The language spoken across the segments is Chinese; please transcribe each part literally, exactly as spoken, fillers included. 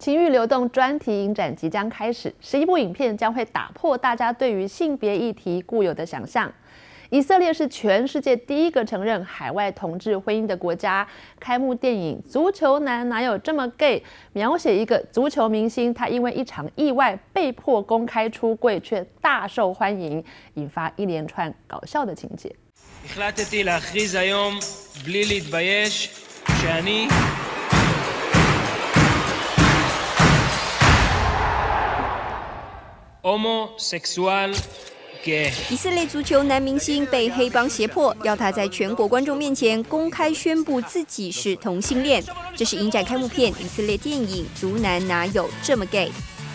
情欲流动专题影展即将开始，十一部影片将会打破大家对于性别议题固有的想象。以色列是全世界第一个承认海外同志婚姻的国家。开幕电影《足球男哪有这么 gay》描写一个足球明星，他因为一场意外被迫公开出柜，却大受欢迎，引发一连串搞笑的情节。 החלטתי להכריז היום בלי להתבייש שאני הומוסקסואל gay。 以色列足球男明星被黑帮胁迫，要他在全国观众面前公开宣布自己是同性恋。这是影展开幕片以色列电影《足男哪有这么 gay》。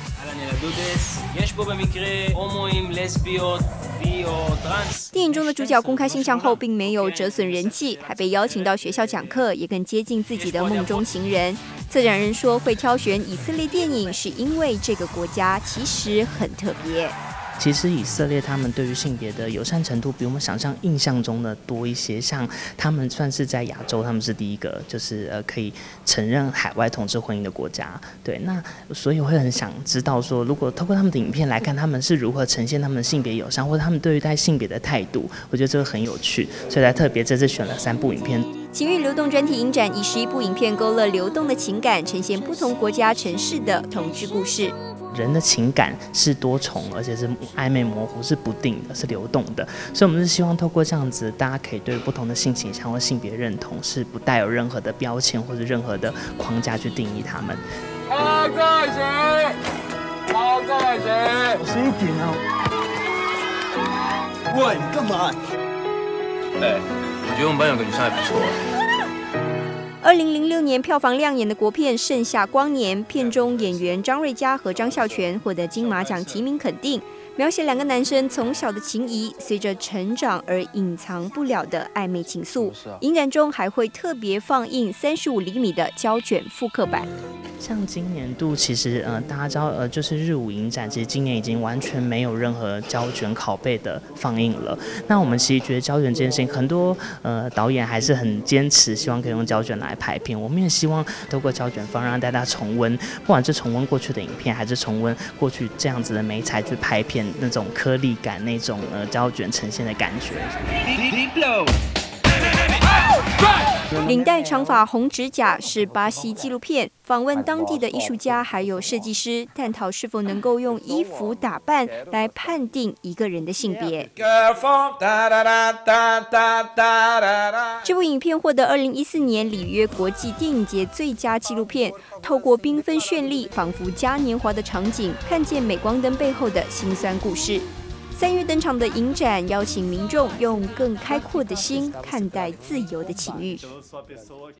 电影中的主角公开性向后，并没有折损人气，还被邀请到学校讲课，也更接近自己的梦中情人。策展人说，会挑选以色列电影，是因为这个国家其实很特别。 其实以色列他们对于性别的友善程度比我们想象印象中的多一些，像他们算是在亚洲，他们是第一个就是呃可以承认海外同志婚姻的国家。对，那所以我会很想知道说，如果透过他们的影片来看，他们是如何呈现他们的性别友善，或者他们对于待性别的态度，我觉得这个很有趣，所以才特别这次选了三部影片。 情欲流动专题影展以十一部影片勾勒流动的情感，呈现不同国家城市的同志故事。 人的情感是多重，而且是暧昧模糊，是不定的，是流动的。所以，我们是希望透过这样子，大家可以对不同的性倾向或性别认同，是不带有任何的标签或者任何的框架去定义他们。 好在谁？好在谁？ 小心一点哦！喂，你干嘛？ 哎，我觉得我们班有个女生还不错。 二零零六年票房亮眼的国片《盛夏光年》，片中演员张瑞佳和张孝全获得金马奖提名肯定，描写两个男生从小的情谊，随着成长而隐藏不了的暧昧情愫。影展中还会特别放映三十五厘米的胶卷复刻版。 像今年度，其实呃，大家知道呃，就是日舞影展，其实今年已经完全没有任何胶卷拷贝的放映了。那我们其实觉得胶卷这件事情，很多呃导演还是很坚持，希望可以用胶卷来拍片。我们也希望透过胶卷放，让大家重温，不管是重温过去的影片，还是重温过去这样子的媒材去拍片，那种颗粒感，那种呃胶卷呈现的感觉。 领带长发红指甲是巴西纪录片，访问当地的艺术家还有设计师，探讨是否能够用衣服打扮来判定一个人的性别。这部影片获得二零一四年里约国际电影节最佳纪录片，透过缤纷绚丽、仿佛嘉年华的场景，看见镁光灯背后的辛酸故事。三月登场的影展，邀请民众用更开阔的心看待自由的情欲。